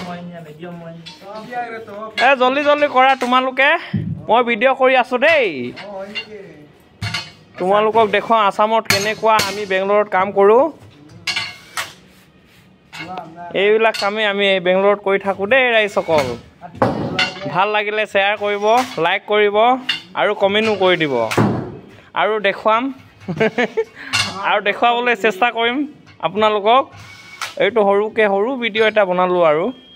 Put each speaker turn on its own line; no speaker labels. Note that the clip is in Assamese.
জলদি জলদি কৰা তোমালোকে মই ভিডিঅ' কৰি আছো দেই তোমালোকক দেখুৱাওঁ আসামত কেনেকুৱা আমি বেংগলোৰত কাম কৰোঁ এইবিলাক কামে আমি বেংগলোৰত কৰি থাকোঁ দেই ৰাইজসকল ভাল লাগিলে শ্বেয়াৰ কৰিব লাইক কৰিব আৰু কমেণ্টো কৰি দিব আৰু দেখুৱাম আৰু দেখুৱাবলৈ চেষ্টা কৰিম আপোনালোকক এইটো সৰু ভিডিঅ' এটা বনালোঁ আৰু